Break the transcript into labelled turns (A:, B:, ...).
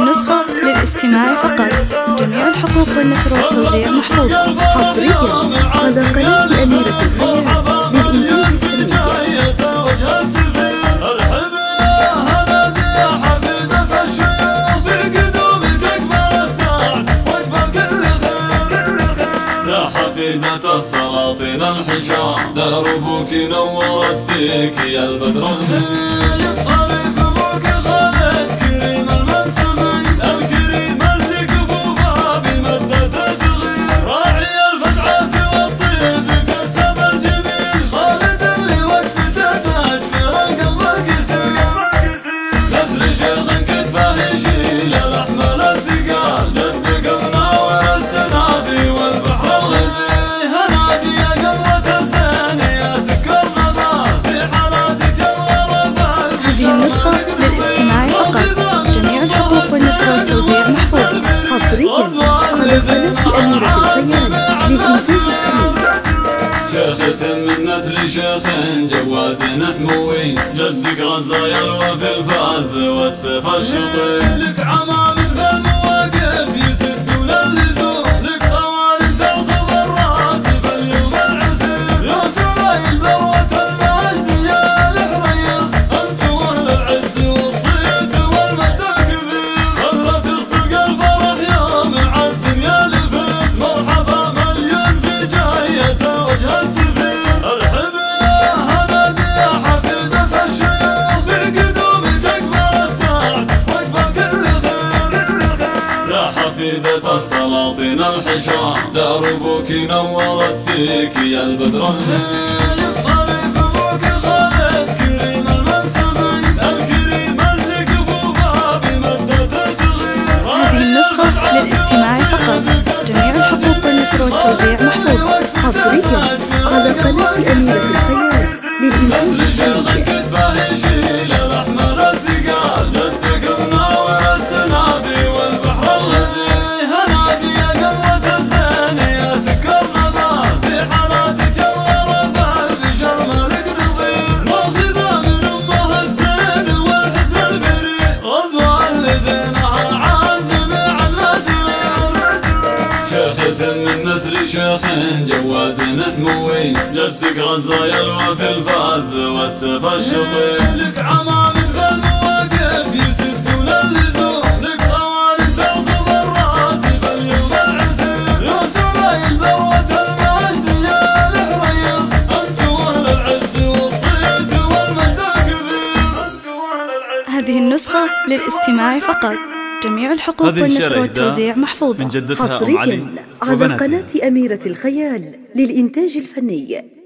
A: النسخة للاستماع فقط. جميع الحقوق والنشر والتوزيع محفوظ حصريا على قناة أميرة الخيال
B: حفيدة السلاطين الحشام، دربك نورت فيك يا البدر المنير. طريق ابوك خالد كريم المنسبي، الكريم اللي كفوفه بمدة تغير، راعي الفتحة والطيب كسب الجميل، خالد اللي وقفته تاج في القلب الكسير. نسل شيخ كتفه يشيل الاحمال الثقال، جدك مناور السنافي والبحر الغزير.
A: النسخة للاستماع فقط. جميع الحقوق والنشر والتوزيع محفوظ حصريا على قناة أميرة الخيال للإنتاج الفني.
B: شيخة من نسل شيخ جواد حموي، جدك غزايا الوفي الفاذ والسيف الشطير. لك عمام في المواقف يسدون اللزوم، لك خوارج توصف الراس في اليوم العسير. يا سرايل ذروة المجد يا الحريص، انت واهل العز والصيت والمجد الكبير. خلت تصدق الفرح يوم عالدنيا لفت، مرحبا مليون في جاية وجه السفير. ارحبي يا هنادي يا حفيدة الشيوخ، بقدومك اكبر السعد واكبر كل خير. يا حفيدة السلاطين الحشام، دربك نورت فيك يا البدر المنير. طريق ابوك خالد كريم المنسبي، الكريم اللي كفوفه بمدة تغير.
A: هذه النسخة للاستماع فقط. جميع الحقوق والنشر والتوزيع محفوظ حصريا على قناة أميرة الخيال للإنتاج الفني.
B: من نسل شيخ جواد حموي، جدك غزايا الوفي الفاذ والسيف الشطير. لك عمام في المواقف يسدون اللزوم، لك خوارج توصف الراس في اليوم العسير. يا سرايل ذروة المجد يا الحريص، انت واهل العز والصيت والمجد الكبير.
A: هذه النسخة للاستماع فقط. جميع الحقوق والنشر والتوزيع محفوظة حصريا على قناة أميرة الخيال للإنتاج الفني.